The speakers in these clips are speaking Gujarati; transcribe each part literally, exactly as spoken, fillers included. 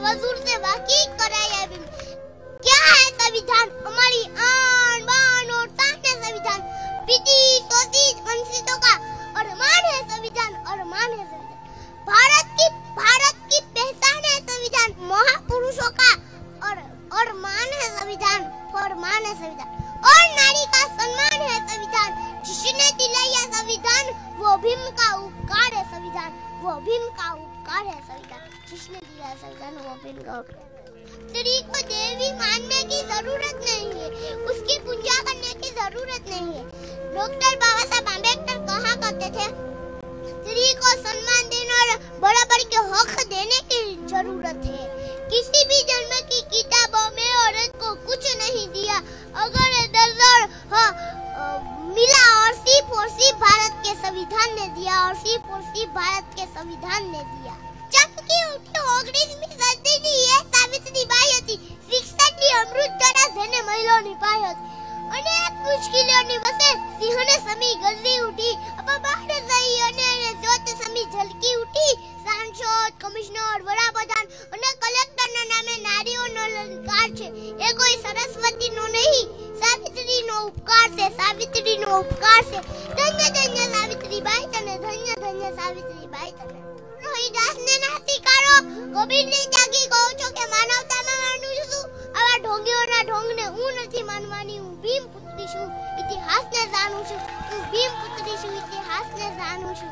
वजूर से वाकिफ कराया भीम। क्या है संविधान? हमारी आन बान और शान है संविधान। पीती तोती वंचितों का अरमान है संविधान, अरमान है संविधान। भारत की भारत की पहचान है संविधान। महापुरुषों का और और मान है संविधान, फरमान है संविधान। और नारी का सम्मान है संविधान। जिसने दिलाया संविधान वो भीम का उपकार है संविधान, वो भीम का उपकार है संविधान। जिसने दिलाया संविधान वो भीम का उपकार। स्त्री को देवी मानने की जरूरत नहीं है, उसकी पूजा करने की जरूरत नहीं है। डॉक्टर बाबा साहब अम्बेडकर कहा करते थे, स्त्री को सम्मान देने और बराबर के हक देने की जरूरत है। किसी भी जन्म की किताबों में औरत को कुछ नहीं दिया, अगर दर्जा मिला और सिर्फ और सिर्फ भारत के संविधान ने दिया, और सिर्फ और सिर्फ भारत के संविधान ने दिया। चमकी उठी ઓગણીસમી સદીની એ સાવિત્રીબાઈ હતી, શિક્ષણની અમૃત ધારા જેને મહિલાઓની પાય હતી। અનેક મુશ્કેલીઓની વચ્ચે સિંહને સમી ગરજી ઉઠી, અપબાર થઈ અને જોત સમી ઝલકી ઉઠી। સાંસદ, કમિશનર, વડાપ્રધાન અને કલેક્ટરના નામે નારીઓનો અધિકાર છે। એ કોઈ સરસ્વતીનો નહીં, સાવિત્રીનો ઉપકાર છે, સાવિત્રીનો ઉપકાર છે। ધન્ય ધન્ય સાવિત્રીબાઈ તને, ધન્ય ધન્ય સાવિત્રીબાઈ તને। રોહિદાસને ના સ્વીકારો, કબીરને ત્યાગી કહો છો કે માનવતામાં માનું છું। આવા ઢોંગીઓના ઢોંગને હું નથી માનવાની, હું ભીમ પુત્રી છું, ઇતિહાસને જાણું છું। હું ભીમ પુત્રી છું, ઇતિહાસને જાણું છું।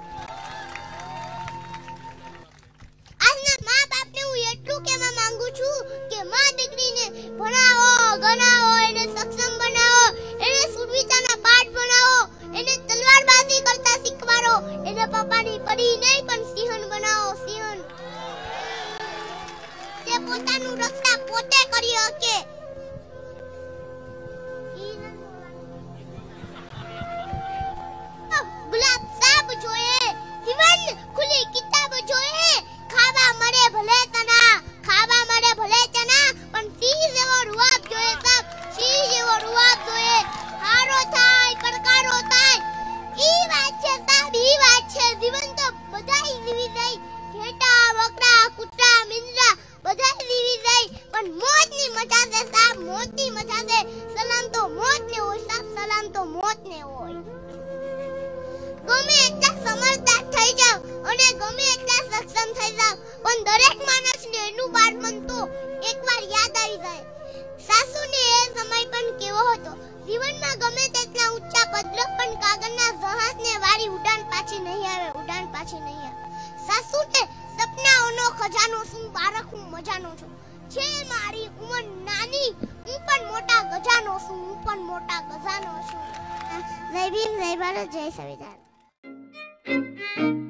આજના મા બાપને હું એટલું કહેવા માંગુ છું કે મા દીકરીને ભણાવો, ગણાવો, એને સક્ષમ બનાવો, એને સુરવીરતાના પાઠ ભણાવો, એને તલવારબાજી કરતા શીખવાડો, એને પપ્પાની પરી નહીં પણ સિંહણ બનાવો, સિંહણ। તે પોતાનું રક્ષા પોતે કરી શકે। ગુલાબ સાબ જોઈએ, જીવન ખુલી કિતાબ જોઈએ। ખાવા મળે ભલે ચના, ખાવા મળે ભલે ચના, પણ સિંહ જેવો રૂઆબ જોઈએ સાબ, સિંહ જેવો રૂઆબ જોઈએ। હારો થાય, પડકારો થાય, ઈ વાત છે સાબ, ઈ વાત છે। જીવન તો બધાય જીવી જાય, ઘેટા, બકરા, કૂતરા, મીંદડા બધાય જીવી જાય, પણ મોતની મજા છે સાબ, મોતની મજા છે। સલામ તો મોતને હોય સાબ, સલામ તો મોતને હોય। ગમે એટલા સમજદાર થઈ જાવ અને ગમે એટલા સક્ષમ થઈ જાવ, પણ દરેક માણસને એનું બાળપણ તો એકવાર યાદ આવી જાય। સાસુને એ સમય પણ કેવો હતો, જીવનમાં ગમે તેટલા ઊંચા પદલો પણ કાગળના જહાજને વાળી ઉડાન પાછી નહીં આવે, ઉડાન પાછી નહીં આવે। સાસુને સપનાઓનો ખજાનો શું, બાળક હું મજાનો છું, છે મારી ઉંમર નાની, હું પણ મોટા ગજાનો છું, હું પણ મોટા ગજાનો છું। જય ભીમ, જય ભારત, જય સંવિધાન।